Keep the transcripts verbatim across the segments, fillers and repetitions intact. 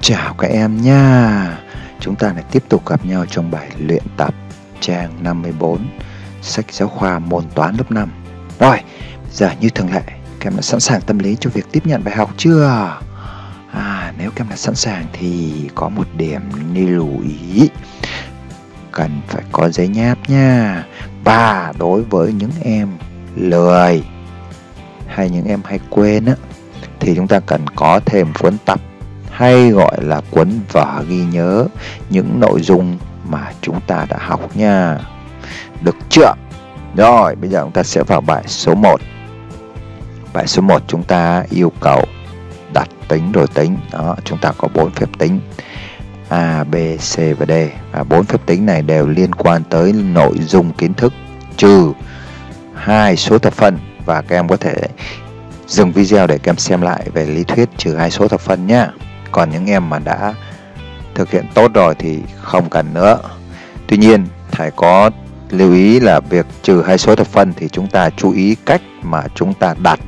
Chào các em nha. Chúng ta lại tiếp tục gặp nhau trong bài luyện tập trang năm mươi bốn, sách giáo khoa môn toán lớp năm. Rồi, giờ như thường lệ, các em đã sẵn sàng tâm lý cho việc tiếp nhận bài học chưa? À, nếu các em đã sẵn sàng thì có một điểm lưu ý, cần phải có giấy nháp nha. Và đối với những em lười hay những em hay quên á, thì chúng ta cần có thêm cuốn tập hay gọi là cuốn vở ghi nhớ những nội dung mà chúng ta đã học nha. Được chưa? Rồi, bây giờ chúng ta sẽ vào bài số một. Bài số một chúng ta yêu cầu đặt tính rồi tính. Đó, chúng ta có bốn phép tính A, B, C và D. Và bốn phép tính này đều liên quan tới nội dung kiến thức trừ hai số thập phân. Và các em có thể dừng video để các em xem lại về lý thuyết trừ hai số thập phân nhé. Còn những em mà đã thực hiện tốt rồi thì không cần nữa. Tuy nhiên, thầy có lưu ý là việc trừ hai số thập phân thì chúng ta chú ý cách mà chúng ta đặt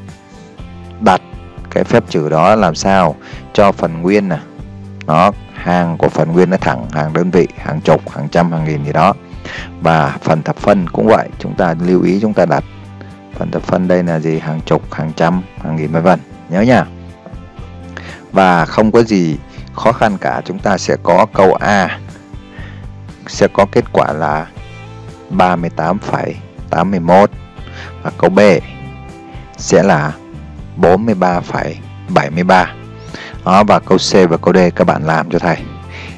đặt cái phép trừ đó làm sao cho phần nguyên nè, nó hàng của phần nguyên nó thẳng hàng đơn vị, hàng chục, hàng trăm, hàng nghìn gì đó. Và phần thập phân cũng vậy, chúng ta lưu ý chúng ta đặt phần thập phân đây là gì, hàng chục, hàng trăm, hàng nghìn vân vân, nhớ nha. Và không có gì khó khăn cả, chúng ta sẽ có câu A sẽ có kết quả là ba mươi tám phẩy tám mươi mốt và câu B sẽ là bốn mươi ba phẩy bảy mươi ba. Đó, và câu C và câu D các bạn làm cho thầy.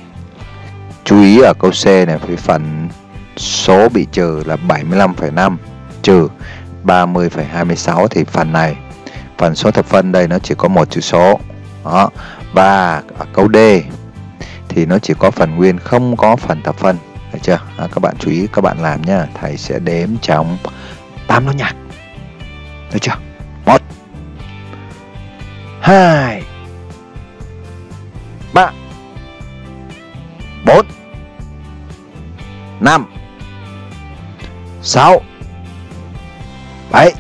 Chú ý ở câu C này, với phần số bị trừ là bảy mươi lăm phẩy năm trừ ba mươi phẩy hai mươi sáu thì phần này, phần số thập phân đây nó chỉ có một chữ số. Đó. Và ở câu D thì nó chỉ có phần nguyên, không có phần thập phân. Được chưa? Đó, các bạn chú ý các bạn làm nhá. Thầy sẽ đếm trong tám nốt nhạc. Được chưa? Một, hai, ba, bốn, năm, sáu, bảy,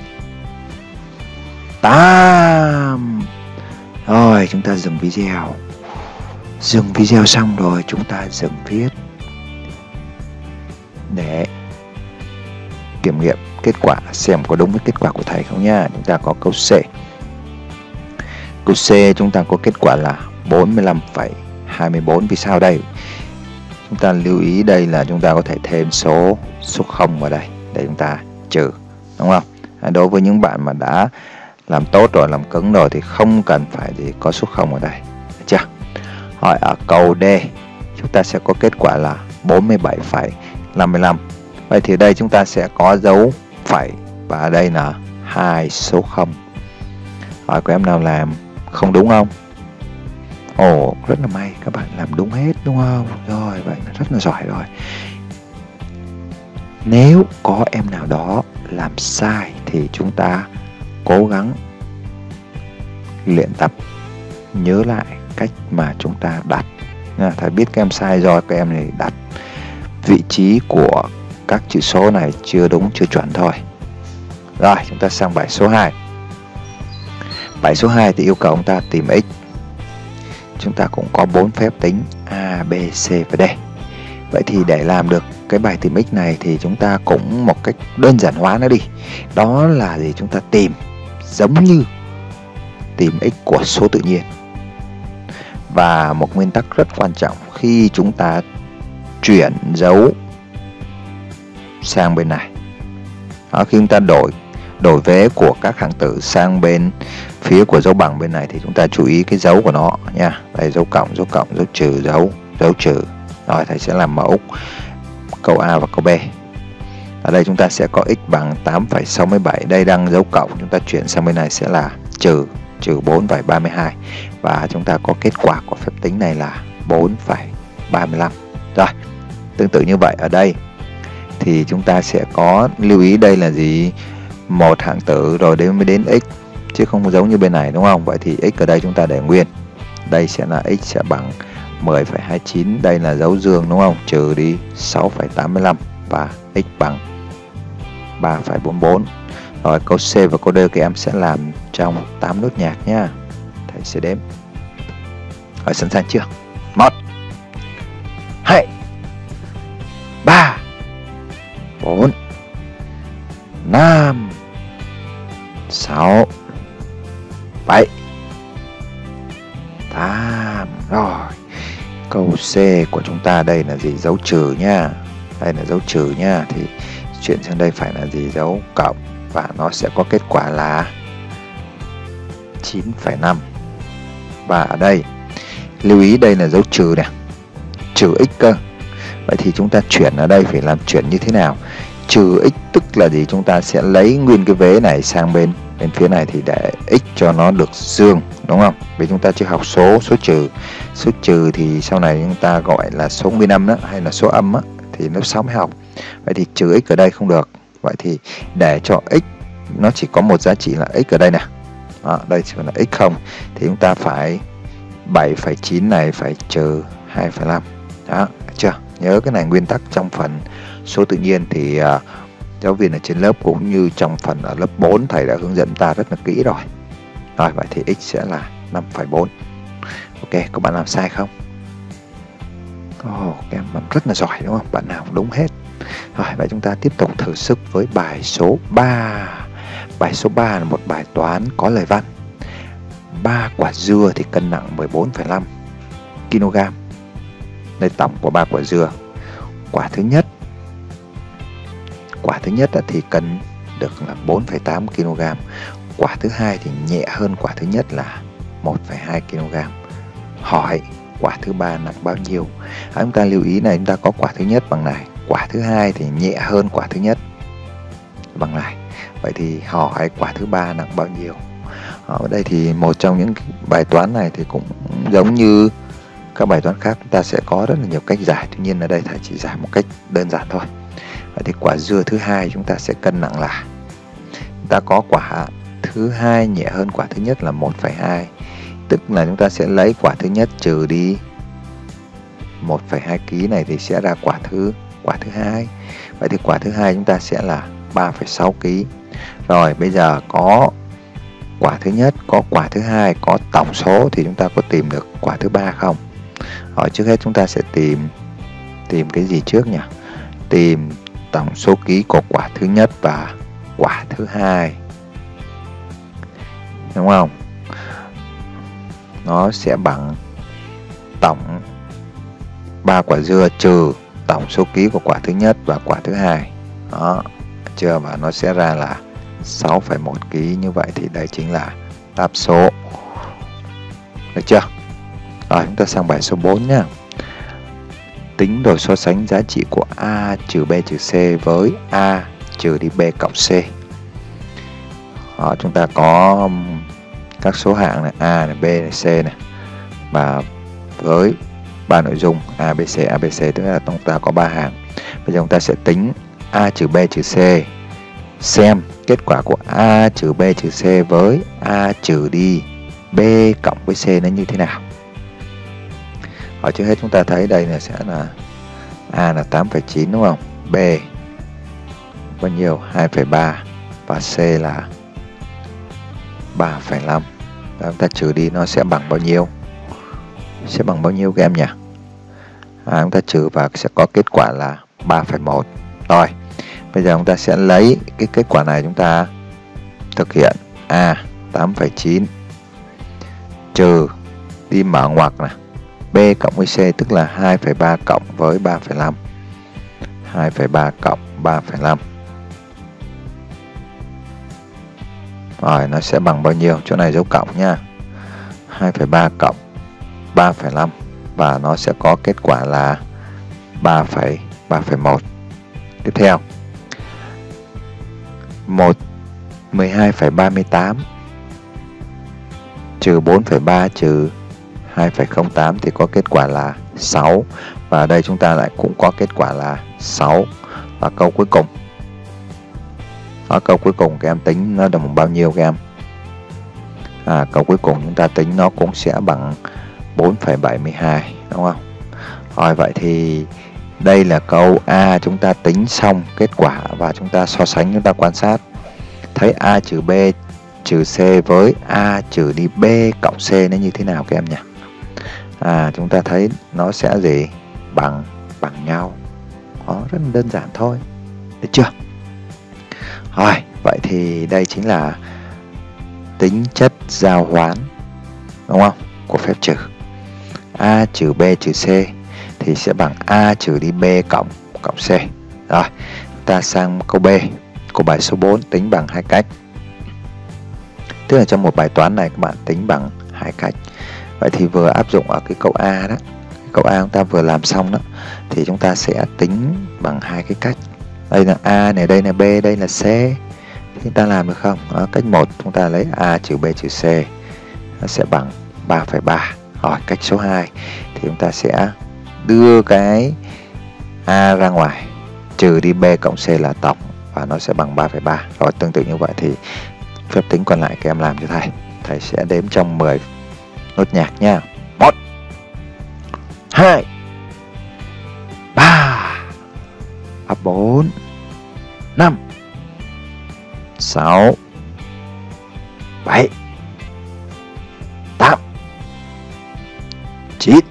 tám. Rồi, chúng ta dừng video. Dừng video xong rồi, chúng ta dừng viết để kiểm nghiệm kết quả xem có đúng với kết quả của thầy không nha. Chúng ta có câu C. Câu C chúng ta có kết quả là bốn mươi lăm phẩy hai mươi bốn. Vì sao đây? Chúng ta lưu ý đây là chúng ta có thể thêm số số không vào đây để chúng ta trừ, đúng không? Đối với những bạn mà đã làm tốt rồi, làm cứng rồi thì không cần phải gì có số không ở đây. Được chưa? Hỏi ở câu D chúng ta sẽ có kết quả là bốn mươi bảy phẩy năm mươi lăm. Vậy thì đây chúng ta sẽ có dấu phẩy và ở đây là hai số không. Hỏi của em nào làm không đúng không? Ồ, rất là may, các bạn làm đúng hết đúng không? Rồi, vậy là rất là giỏi rồi. Nếu có em nào đó làm sai thì chúng ta cố gắng luyện tập nhớ lại cách mà chúng ta đặt. Thầy biết các em sai rồi, các em này đặt vị trí của các chữ số này chưa đúng, chưa chuẩn thôi. Rồi, chúng ta sang bài số hai. Bài số hai thì yêu cầu chúng ta tìm x. Chúng ta cũng có bốn phép tính A, B, C và D. Vậy thì để làm được cái bài tìm x này thì chúng ta cũng một cách đơn giản hóa nó đi. Đó là gì? Chúng ta tìm giống như tìm x của số tự nhiên. Và một nguyên tắc rất quan trọng khi chúng ta chuyển dấu sang bên này. Đó, khi chúng ta đổi đổi vế của các hạng tử sang bên phía của dấu bằng bên này thì chúng ta chú ý cái dấu của nó nha. Đây, dấu cộng, dấu cộng, dấu trừ, dấu dấu trừ. Rồi thầy sẽ làm mẫu câu A và câu B. Ở đây chúng ta sẽ có x bằng tám phẩy sáu mươi bảy. Đây đang dấu cộng, chúng ta chuyển sang bên này sẽ là trừ trừ bốn phẩy ba mươi hai. Và chúng ta có kết quả của phép tính này là bốn phẩy ba mươi lăm. Rồi, tương tự như vậy ở đây thì chúng ta sẽ có lưu ý đây là gì? Một hạng tử rồi đến mới đến x, chứ không giống như bên này, đúng không? Vậy thì x ở đây chúng ta để nguyên. Đây sẽ là x sẽ bằng mười phẩy hai mươi chín. Đây là dấu dương, đúng không? Trừ đi sáu phẩy tám mươi lăm và x bằng ba phẩy bốn mươi bốn. Rồi câu C và câu D các em sẽ làm trong tám nốt nhạc nhá. Thầy sẽ đếm. Rồi, sẵn sàng chưa? Một, hai, ba, bốn, năm, sáu, bảy, tám. Rồi, câu C của chúng ta đây là gì? Dấu trừ nha. Đây là dấu trừ nha. Thì chuyển sang đây phải là gì? Dấu cộng. Và nó sẽ có kết quả là chín phẩy năm. Và ở đây lưu ý đây là dấu trừ nè, trừ x cơ. Vậy thì chúng ta chuyển ở đây phải làm chuyển như thế nào? Trừ x tức là gì? Chúng ta sẽ lấy nguyên cái vế này sang bên bên phía này thì để x cho nó được dương, đúng không? Vì chúng ta chưa học số số trừ. Số trừ thì sau này chúng ta gọi là số nguyên âm đó, hay là số âm á, thì lớp sáu mới học. Vậy thì trừ x ở đây không được. Vậy thì để cho x nó chỉ có một giá trị là x ở đây nè. Đó, đây chỉ là x không thì chúng ta phải bảy phẩy chín này phải trừ hai phẩy năm. Đó, được chưa? Nhớ cái này nguyên tắc trong phần số tự nhiên thì uh, giáo viên ở trên lớp cũng như trong phần ở lớp bốn thầy đã hướng dẫn ta rất là kỹ rồi. Rồi, vậy thì x sẽ là năm phẩy bốn. Ok, có bạn làm sai không? Ồ, oh, các em rất là giỏi đúng không? Bạn nào cũng đúng hết. Rồi, vậy chúng ta tiếp tục thử sức với bài số ba. Bài số ba là một bài toán có lời văn. ba quả dưa thì cân nặng mười bốn phẩy năm ki lô gam. Đây tổng của ba quả dưa. Quả thứ nhất Quả thứ nhất thì cân được là bốn phẩy tám ki lô gam. Quả thứ hai thì nhẹ hơn quả thứ nhất là một phẩy hai ki lô gam. Hỏi quả thứ ba nặng bao nhiêu? À, chúng ta lưu ý này, chúng ta có quả thứ nhất bằng này, quả thứ hai thì nhẹ hơn quả thứ nhất bằng này. Vậy thì hỏi quả thứ ba nặng bao nhiêu? Ở đây thì một trong những bài toán này thì cũng giống như các bài toán khác, chúng ta sẽ có rất là nhiều cách giải. Tuy nhiên ở đây thầy chỉ giải một cách đơn giản thôi. Vậy thì quả dưa thứ hai chúng ta sẽ cân nặng là, chúng ta có quả thứ hai nhẹ hơn quả thứ nhất là một phẩy hai, tức là chúng ta sẽ lấy quả thứ nhất trừ đi một phẩy hai ki lô gam này thì sẽ ra quả thứ quả thứ hai. Vậy thì quả thứ hai chúng ta sẽ là ba phẩy sáu ki lô gam. Rồi bây giờ có quả thứ nhất, có quả thứ hai, có tổng số thì chúng ta có tìm được quả thứ ba không? Hỏi trước hết chúng ta sẽ tìm tìm cái gì trước nhỉ? Tìm tổng số ký của quả thứ nhất và quả thứ hai, đúng không? Nó sẽ bằng tổng ba quả dưa trừ tổng số ký của quả thứ nhất và quả thứ hai. Đó, chưa? Và nó sẽ ra là sáu phẩy một ki lô gam. Như vậy thì đây chính là đáp số. Được chưa? Rồi, chúng ta sang bài số bốn nhé. Tính rồi so sánh giá trị của A trừ B trừ C với A trừ đi B cộng C. Đó, chúng ta có các số hạng này, A này, B này, C này. Và với ba nội dung A, B, C, A, B, C, tức là chúng ta có ba hàng. Bây giờ chúng ta sẽ tính A trừ B trừ C, xem kết quả của A trừ B trừ C với A trừ đi B cộng với C nó như thế nào. Ở trước hết chúng ta thấy đây là sẽ là A là tám phẩy chín đúng không? B bao nhiêu? hai phẩy ba và C là ba phẩy năm. Và chúng ta trừ đi nó sẽ bằng bao nhiêu? Sẽ bằng bao nhiêu các em nhỉ? À, chúng ta trừ và sẽ có kết quả là ba phẩy một. Rồi, bây giờ chúng ta sẽ lấy cái kết quả này, chúng ta thực hiện A tám phẩy chín trừ đi mở ngoặc này B cộng với C, tức là hai phẩy ba cộng với ba phẩy năm. hai phẩy ba cộng ba phẩy năm. Rồi, nó sẽ bằng bao nhiêu? Chỗ này dấu cộng nha. hai phẩy ba cộng ba phẩy năm và nó sẽ có kết quả là ba phẩy một. Tiếp theo, một mười hai phẩy ba mươi tám trừ bốn phẩy ba trừ hai phẩy không tám thì có kết quả là sáu. Và ở đây chúng ta lại cũng có kết quả là sáu. Và câu cuối cùng, ở câu cuối cùng các em tính nó được bao nhiêu các em? À, câu cuối cùng chúng ta tính nó cũng sẽ bằng bốn phẩy bảy mươi hai, đúng không? Rồi, vậy thì đây là câu A, chúng ta tính xong kết quả và chúng ta so sánh, chúng ta quan sát thấy A trừ B trừ C với A trừ đi B cộng C nó như thế nào các em nhỉ? À, chúng ta thấy nó sẽ gì? Bằng bằng nhau. Đó, rất là đơn giản thôi. Được chưa? Rồi, vậy thì đây chính là tính chất giao hoán, đúng không? Của phép trừ. A trừ B trừ C thì sẽ bằng A trừ đi B cộng cộng C. Rồi, ta sang câu B. Câu bài số bốn tính bằng hai cách. Tức là trong một bài toán này các bạn tính bằng hai cách. Vậy thì vừa áp dụng ở cái câu A đó, cái câu A chúng ta vừa làm xong đó, thì chúng ta sẽ tính bằng hai cái cách. Đây là A này, đây là B, đây là C. Thì chúng ta làm được không? Ở cách một chúng ta lấy A trừ B trừ C, nó sẽ bằng ba phẩy ba. Rồi, cách số hai thì chúng ta sẽ đưa cái A ra ngoài, trừ đi B cộng C là tổng, và nó sẽ bằng ba phẩy ba. Rồi, tương tự như vậy thì phép tính còn lại các em làm cho thầy. Thầy sẽ đếm trong mười nốt nhạc nha. Một, hai, ba, bốn, năm, sáu, bảy, tám, chín,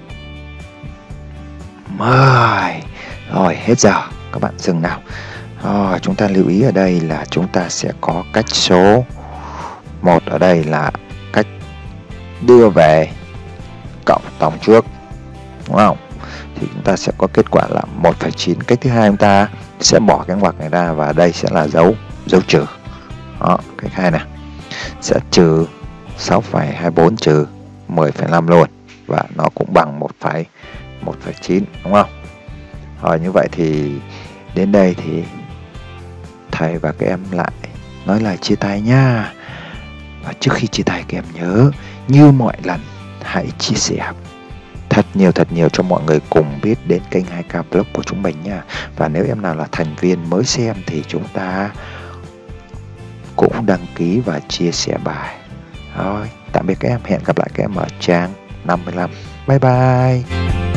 mười. Rồi, hết giờ. Các bạn dừng nào. Rồi, chúng ta lưu ý ở đây là chúng ta sẽ có cách số một ở đây là cách đưa về cộng tổng trước, đúng không? Thì chúng ta sẽ có kết quả là một phẩy chín. Cách thứ hai chúng ta sẽ bỏ cái ngoặc này ra và đây sẽ là dấu dấu trừ. Đó, cách hai này sẽ trừ sáu phẩy hai bốn trừ mười phẩy năm luôn, và nó cũng bằng một phẩy chín, đúng không? Rồi, như vậy thì đến đây thì thầy và các em lại nói lời chia tay nha. Và trước khi chia tay các em nhớ, như mọi lần, hãy chia sẻ thật nhiều thật nhiều cho mọi người cùng biết đến kênh hai K Blog của chúng mình nha. Và nếu em nào là thành viên mới xem thì chúng ta cũng đăng ký và chia sẻ bài. Rồi, tạm biệt các em, hẹn gặp lại các em ở trang năm mươi lăm. Bye bye.